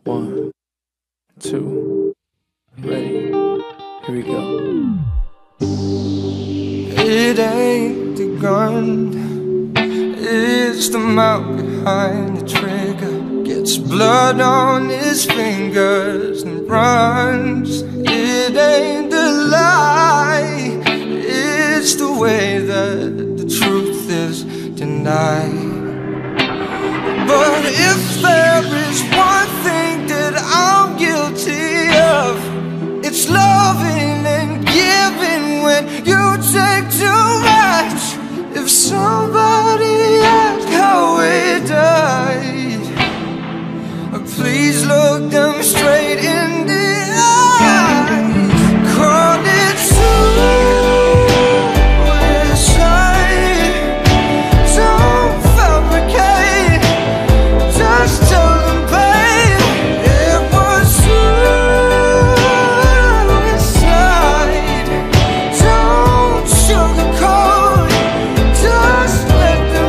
1, 2, ready, here we go. It ain't the gun, it's the mouth behind the trigger. Gets blood on his fingers and runs. It ain't the lie, it's the way that the truth is denied. But if there is one thing that I'm guilty of, it's loving and giving when you take too much. If somebody asked how we died, please look them straight in the eyes. Call it suicide. Don't fabricate, just tell them, babe, it was suicide. Don't sugarcoat, just let them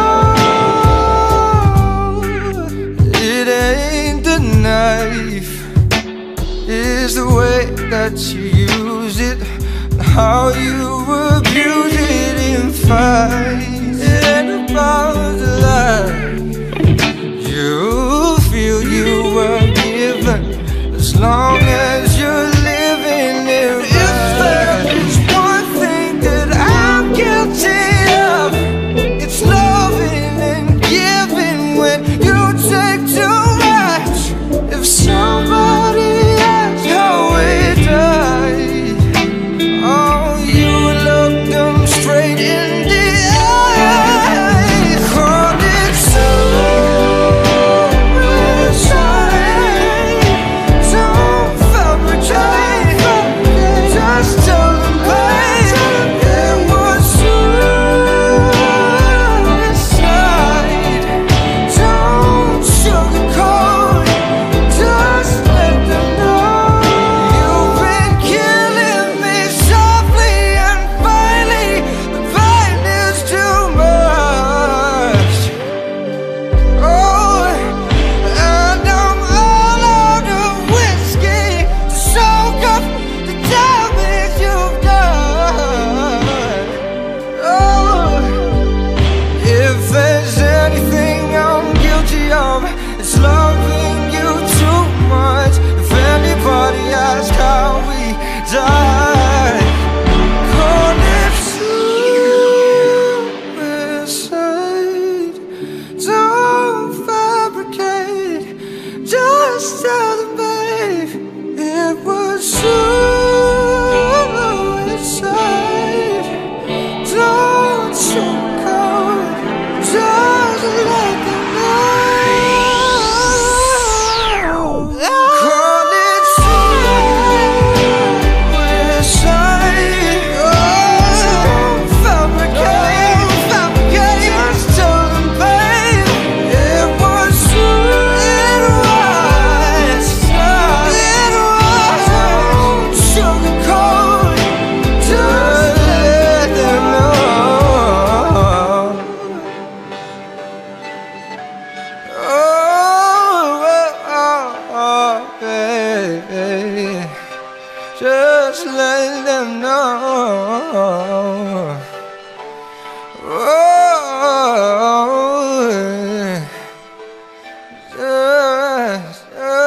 know. It ain't the knife, it's the way that you use it, how you abuse it in fights. It ain't about the life you feel you were given, as long as you're living it right. If there is one thing that I'm guilty of, it's loving and giving when you take too much. If somebody asks how we died, oh, you look them straight in the eyes. Call it suicide. Don't fabricate, just tell them, babe, it was suicide. Don't sugarcoat, just let them know. You've been killing me softly and finally, the pain is too much. Oh, and I'm all out of whiskey to soak up the damage you've done. Oh, if there's anything I'm guilty of, it's loving you too much. If anybody asks how we died, call it suicide. Don't fabricate, just tell the babe it was suicide. Don't sugarcoat, just let them know. Call it suicide. Don't fabricate, just tell them, babe, it was suicide. Don't sugarcoat, just let them know. Oh, baby, just let them know. Oh, just.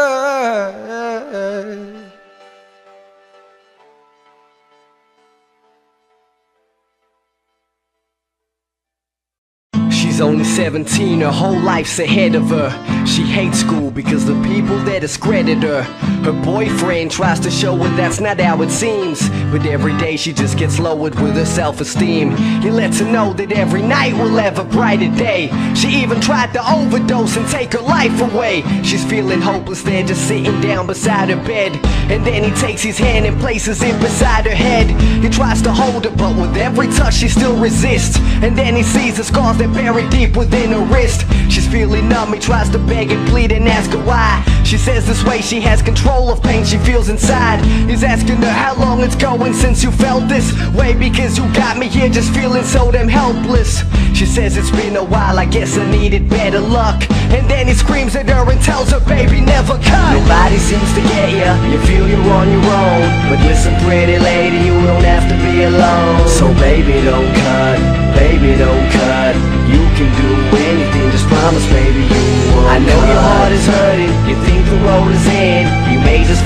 She's only 17, her whole life's ahead of her. She hates school because the people that discredit her. Her boyfriend tries to show her that's not how it seems, but every day she just gets lowered with her self-esteem. He lets her know that every night will have a brighter day. She even tried to overdose and take her life away. She's feeling hopeless there, just sitting down beside her bed, and then he takes his hand and places it beside her head. He tries to hold her, but with every touch she still resists. And then he sees the scars that buried deep within her wrist. She's feeling numb, he tries to beg and plead and ask her why. She says this way she has control of pain she feels inside. He's asking her how long it's going since you felt this way, because you got me here just feeling so damn helpless. She says it's been a while, I guess I needed better luck. And then he screams at her and tells her, baby, never come.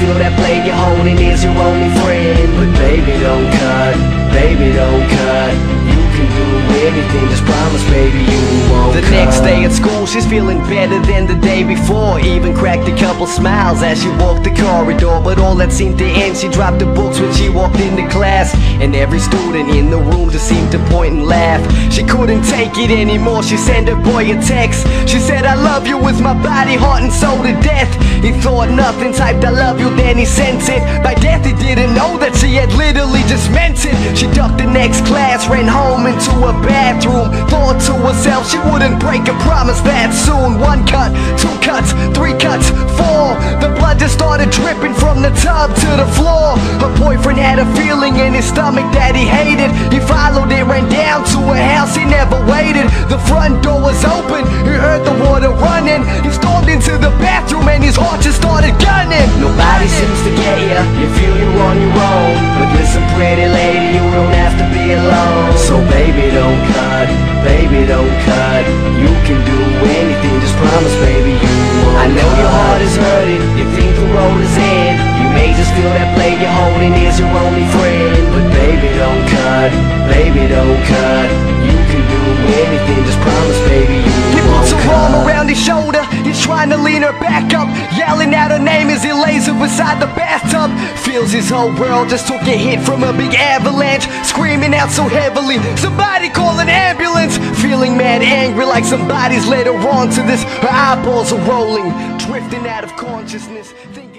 feel that blade you're holding is your only friend. But baby, don't cut, baby, don't cut. You can do anything, just promise, baby, you won't. The next day at school, she's feeling better than the day before. Even cracked a couple smiles as she walked the corridor. But all that seemed to end, she dropped the books when she walked into class. And every student in the room just seemed to point and laugh. She couldn't take it anymore, she sent her boy a text. She said, I love you with my body, heart and soul to death. He thought nothing, typed I love you, then he sent it. By death he didn't know that she had literally just meant it. She ducked the next class, ran home into her bathroom. Thought to herself she wouldn't break a promise that soon. 1 cut, 2 cuts, 3 cuts, 4. The blood just started dripping from the tub to the floor. Her boyfriend had a feeling in his stomach that he hated. He followed it, ran down to her house, he never waited. The front door was open, he heard the water running. He stormed into the bathroom and his heart just started gunning. Nobody seems to get ya, you feel you're on your own. But listen pretty lady, you don't have to be alone. So baby don't cut, baby don't cut. You can do anything, just promise baby you won't. I know your heart is hurting, you think the road is in. You may just feel that blade you're holding is your only friend. But baby don't cut, baby don't cut. You can do anything, just promise baby you won't. He puts her arm around his shoulder, he's trying to lean her back up, yelling out her name as he lays her beside the bathtub. Feels his whole world just took a hit from a big avalanche, screaming out so heavily, somebody call an ambulance. Feeling mad angry like somebody's led her on to this. Her eyeballs are rolling, drifting out of consciousness, thinking